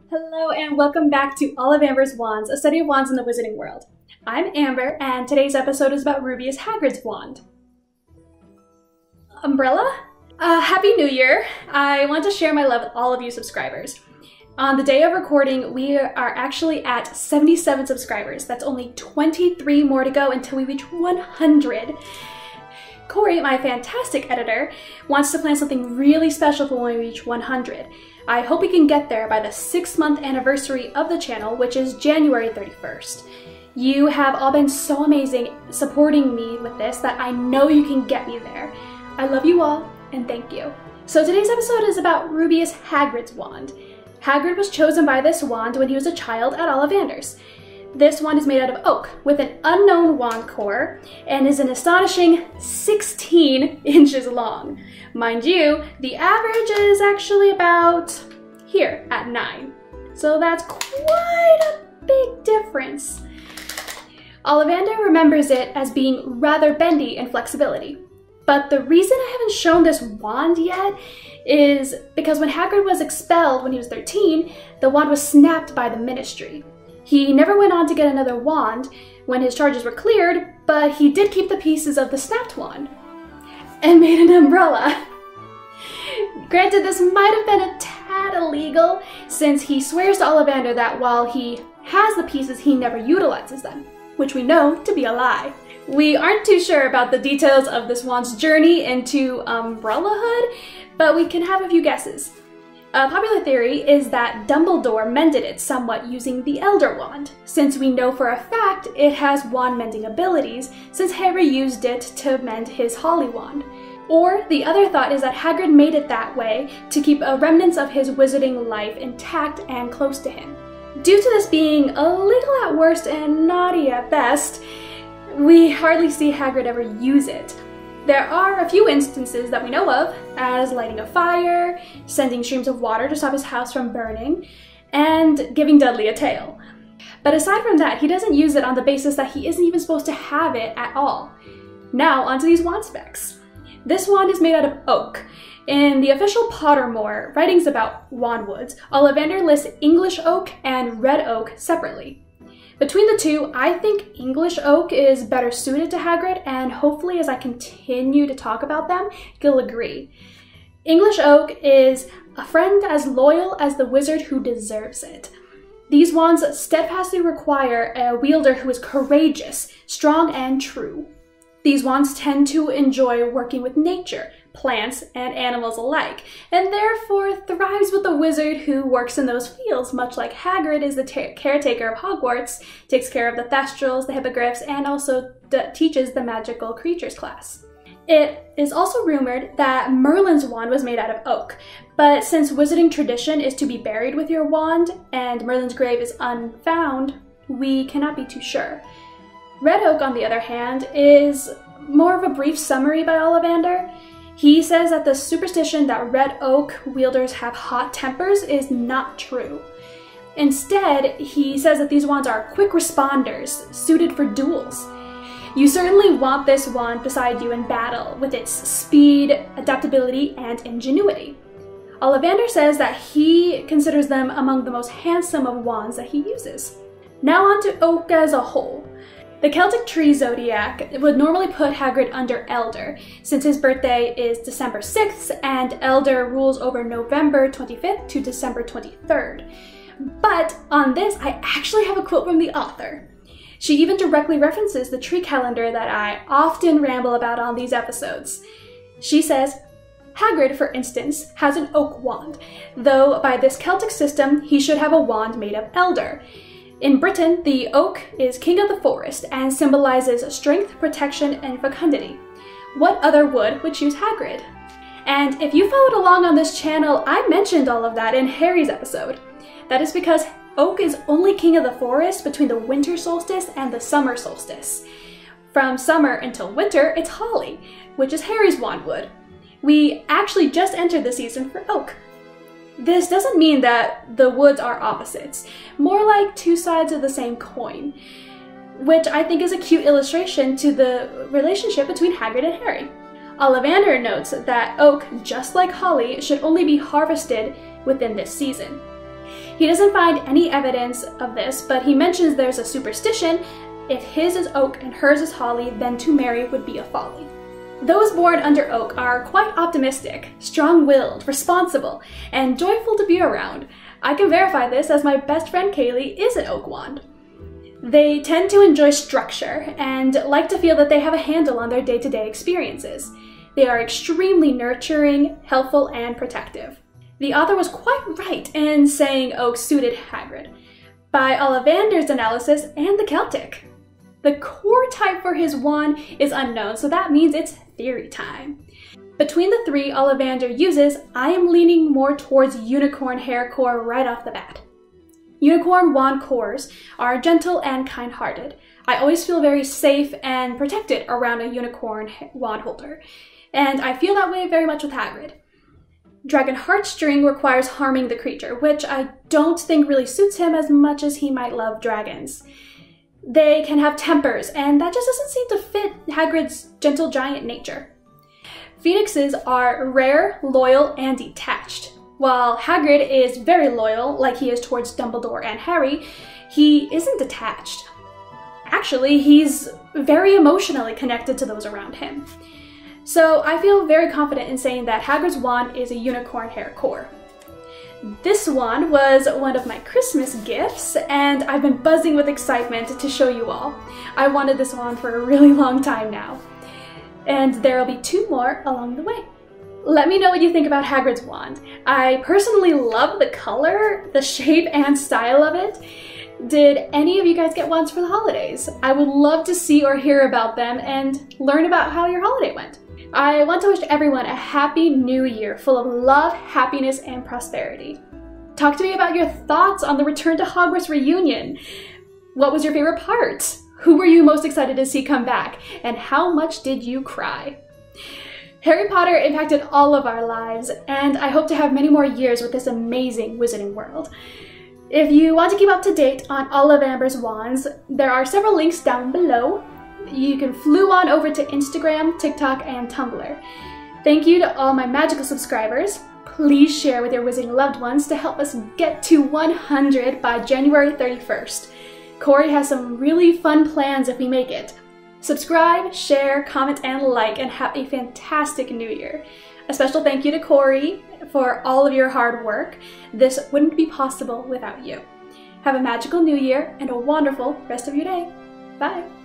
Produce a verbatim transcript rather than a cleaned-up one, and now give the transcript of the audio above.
Hello and welcome back to OllivAmber's Wands, a study of wands in the wizarding world. I'm Amber and today's episode is about Rubeus Hagrid's wand. Umbrella? Uh, Happy New Year! I want to share my love with all of you subscribers. On the day of recording, we are actually at seventy-seven subscribers. That's only twenty-three more to go until we reach one hundred. Cory, my fantastic editor, wants to plan something really special for when we reach one hundred. I hope we can get there by the six-month anniversary of the channel, which is January thirty-first. You have all been so amazing supporting me with this that I know you can get me there. I love you all, and thank you. So today's episode is about Rubeus Hagrid's wand. Hagrid was chosen by this wand when he was a child at OllivAmber's. This wand is made out of oak with an unknown wand core and is an astonishing sixteen inches long. Mind you, the average is actually about here at nine. So that's quite a big difference. OllivAmber remembers it as being rather bendy in flexibility. But the reason I haven't shown this wand yet is because when Hagrid was expelled when he was thirteen, the wand was snapped by the ministry. He never went on to get another wand when his charges were cleared, but he did keep the pieces of the snapped wand and made an umbrella. Granted, this might have been a tad illegal since he swears to OllivAmber that while he has the pieces, he never utilizes them, which we know to be a lie. We aren't too sure about the details of this wand's journey into umbrellahood, but we can have a few guesses. A popular theory is that Dumbledore mended it somewhat using the Elder Wand, since we know for a fact it has wand mending abilities, since Harry used it to mend his Holly wand. Or the other thought is that Hagrid made it that way to keep a remnants of his wizarding life intact and close to him. Due to this being a little at worst and naughty at best, we hardly see Hagrid ever use it. There are a few instances that we know of, as lighting a fire, sending streams of water to stop his house from burning, and giving Dudley a tail. But aside from that, he doesn't use it on the basis that he isn't even supposed to have it at all. Now, onto these wand specs. This wand is made out of oak. In the official Pottermore writings about wandwoods, OllivAmber lists English oak and red oak separately. Between the two, I think English oak is better suited to Hagrid, and hopefully as I continue to talk about them, you'll agree. English oak is a friend as loyal as the wizard who deserves it. These wands steadfastly require a wielder who is courageous, strong, and true. These wands tend to enjoy working with nature, plants, and animals alike, and therefore thrives with a wizard who works in those fields, much like Hagrid is the caretaker of Hogwarts, takes care of the Thestrals, the Hippogriffs, and also teaches the magical creatures class. It is also rumored that Merlin's wand was made out of oak, but since wizarding tradition is to be buried with your wand, and Merlin's grave is unfound, we cannot be too sure. Red oak, on the other hand, is more of a brief summary by OllivAmber. He says that the superstition that red oak wielders have hot tempers is not true. Instead, he says that these wands are quick responders, suited for duels. You certainly want this wand beside you in battle, with its speed, adaptability, and ingenuity. OllivAmber says that he considers them among the most handsome of wands that he uses. Now on to oak as a whole. The Celtic tree zodiac would normally put Hagrid under Elder, since his birthday is December sixth and Elder rules over November twenty-fifth to December twenty-third. But on this, I actually have a quote from the author. She even directly references the tree calendar that I often ramble about on these episodes. She says, Hagrid, for instance, has an oak wand, though by this Celtic system, he should have a wand made of elder. In Britain, the oak is king of the forest and symbolizes strength, protection, and fecundity. What other wood would choose Hagrid? And if you followed along on this channel, I mentioned all of that in Harry's episode. That is because oak is only king of the forest between the winter solstice and the summer solstice. From summer until winter, it's holly, which is Harry's wandwood. We actually just entered the season for oak. This doesn't mean that the woods are opposites, more like two sides of the same coin, which I think is a cute illustration to the relationship between Hagrid and Harry. OllivAmber notes that oak, just like holly, should only be harvested within this season. He doesn't find any evidence of this, but he mentions there's a superstition: if his is oak and hers is holly, then to marry would be a folly. Those born under oak are quite optimistic, strong-willed, responsible, and joyful to be around. I can verify this as my best friend Kaylee is an oak wand. They tend to enjoy structure and like to feel that they have a handle on their day-to-day experiences. They are extremely nurturing, helpful, and protective. The author was quite right in saying oak suited Hagrid, by OllivAmber's analysis and the Celtic. The core type for his wand is unknown, so that means it's theory time. Between the three OllivAmber uses, I am leaning more towards unicorn hair core right off the bat. Unicorn wand cores are gentle and kind-hearted. I always feel very safe and protected around a unicorn wand holder, and I feel that way very much with Hagrid. Dragon Heartstring requires harming the creature, which I don't think really suits him as much as he might love dragons. They can have tempers, and that just doesn't seem to fit Hagrid's gentle giant nature. Phoenixes are rare, loyal, and detached. While Hagrid is very loyal, like he is towards Dumbledore and Harry, he isn't detached. Actually, he's very emotionally connected to those around him. So I feel very confident in saying that Hagrid's wand is a unicorn hair core. This wand was one of my Christmas gifts, and I've been buzzing with excitement to show you all. I wanted this wand for a really long time now. And there will be two more along the way. Let me know what you think about Hagrid's wand. I personally love the color, the shape, and style of it. Did any of you guys get wands for the holidays? I would love to see or hear about them and learn about how your holiday went. I want to wish everyone a happy new year full of love, happiness, and prosperity. Talk to me about your thoughts on the Return to Hogwarts reunion. What was your favorite part? Who were you most excited to see come back? And how much did you cry? Harry Potter impacted all of our lives, and I hope to have many more years with this amazing wizarding world. If you want to keep up to date on OllivAmber's wands, there are several links down below. You can flew on over to Instagram, TikTok, and Tumblr. Thank you to all my magical subscribers. Please share with your wizarding loved ones to help us get to one hundred by January thirty-first. Cory has some really fun plans if we make it. Subscribe, share, comment, and like, and have a fantastic new year. A special thank you to Cory for all of your hard work. This wouldn't be possible without you. Have a magical new year and a wonderful rest of your day. Bye!